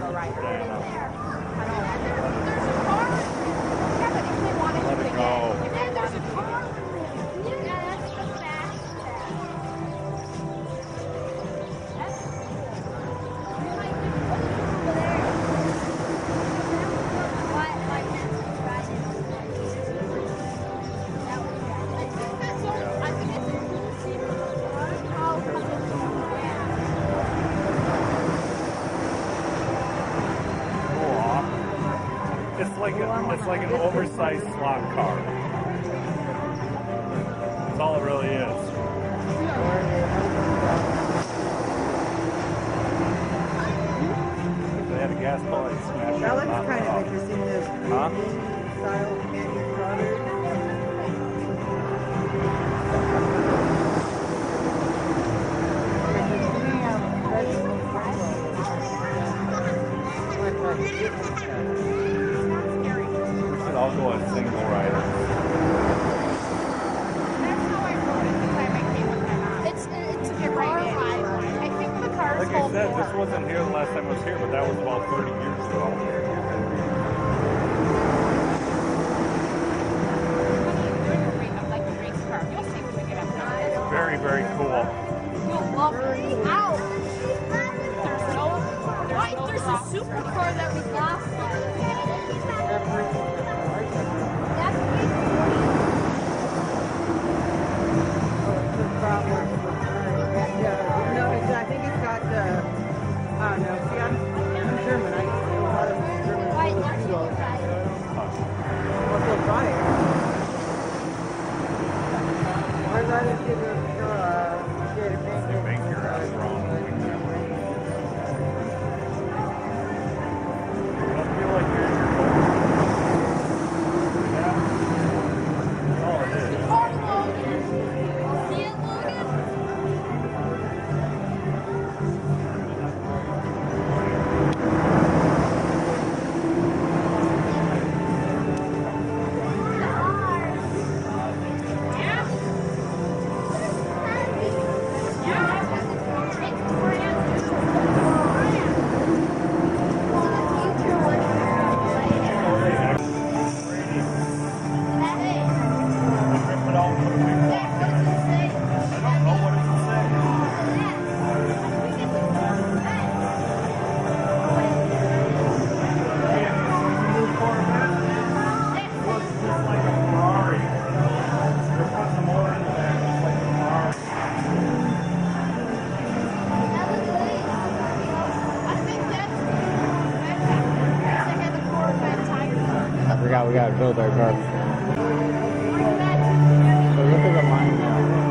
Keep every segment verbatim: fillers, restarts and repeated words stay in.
Let it go. It's like a, it's like an oversized slot car. That's all it really is. They had a gas pump and smashed it. That looks kind of interesting. This huh? style candy product. I'll go a single rider. That's how I rode it because I make me with my mom. It's, it's a car ride. I think the car's Like I said, this wasn't here the last time I was here, but that was about thirty years ago. Like a race car. You'll see when we get up there. It's very, very cool. You'll love it. Ow! There's no, there's no there's a supercar that we got. I think it's got the, I don't know, see, I'm, I'm German, I know a lot of German people. What's so funny? Why not just give it a, uh, get a bank? You make your ass wrong. I feel like you're in your phone. Yeah. That's all it is. See it, Logan? I forgot we gotta build our car. So look at the line now.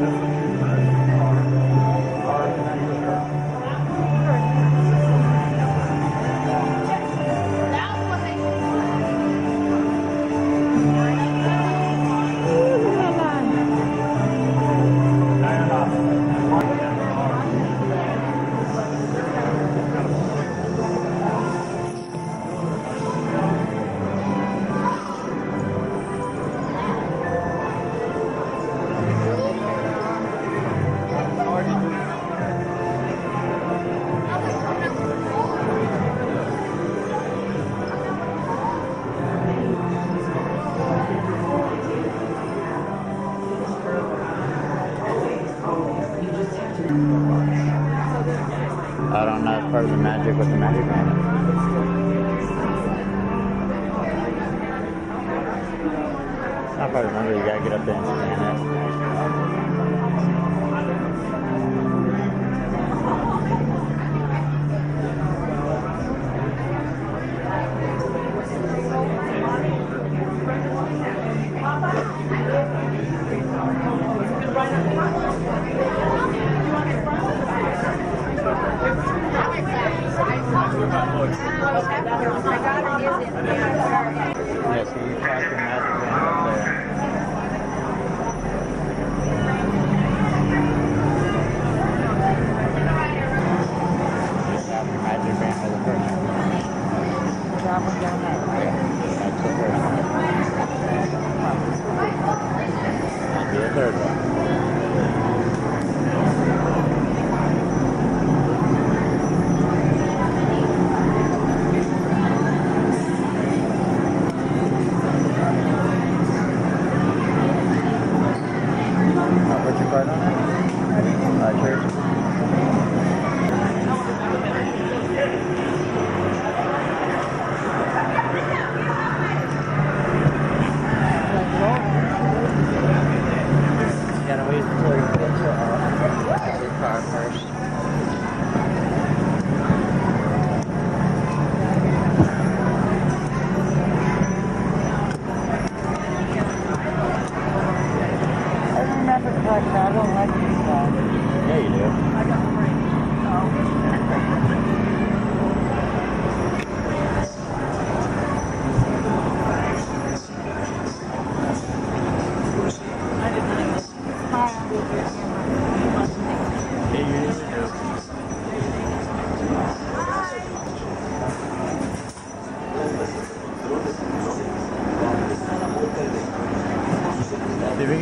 I don't know, it's part of the magic with the magic man. It's not part of the number, you gotta get up there and scan it. Yeah, so you talk your magic man up there. Just have your magic man for the first one. That one down there. Yeah, that's the first one. Might be the third one.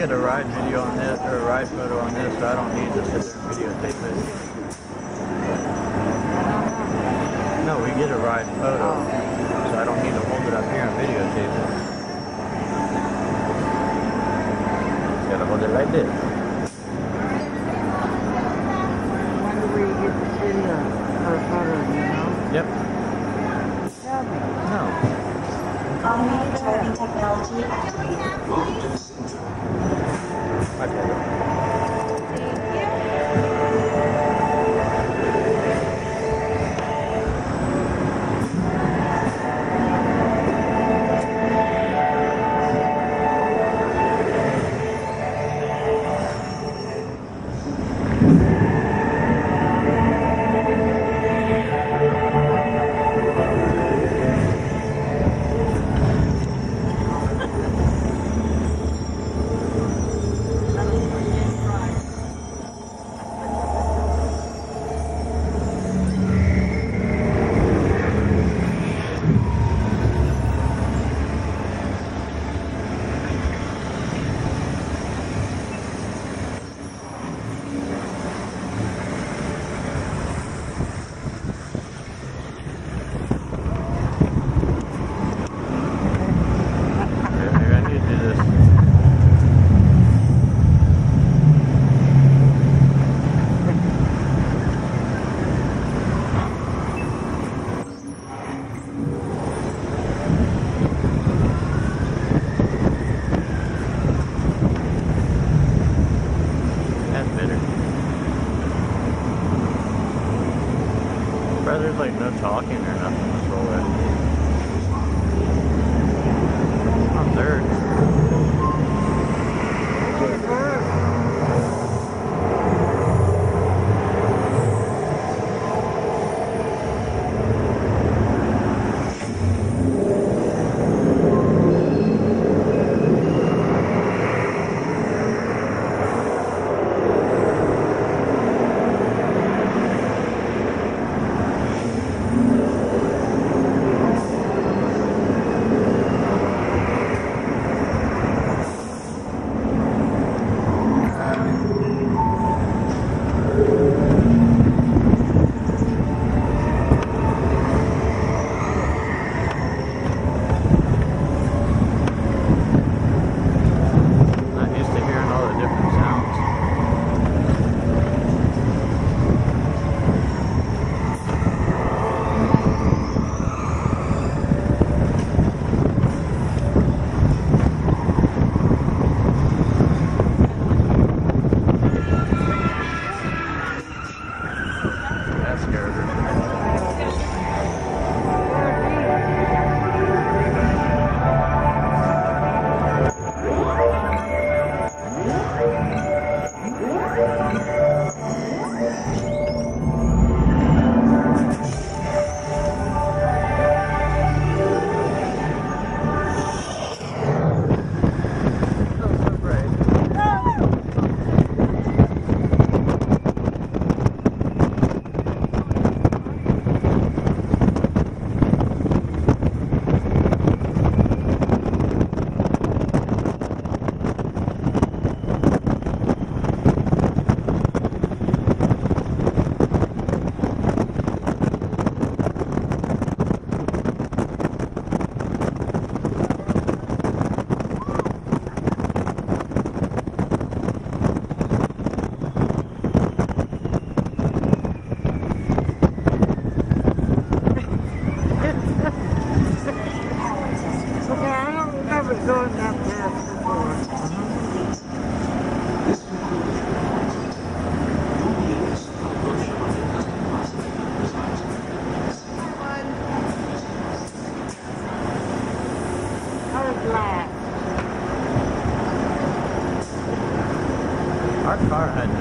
get a ride video on this, or a ride photo on this, so I don't need to sit there and videotape it. No, we get a ride photo, so I don't need to hold it up here and videotape it. Just gotta hold it like this. When do we get to see the her photo, you know? Yep. Tell me. No. Automated driving technology activated. Okay. There's like no talking or nothing. Let's roll it. On third. Our car had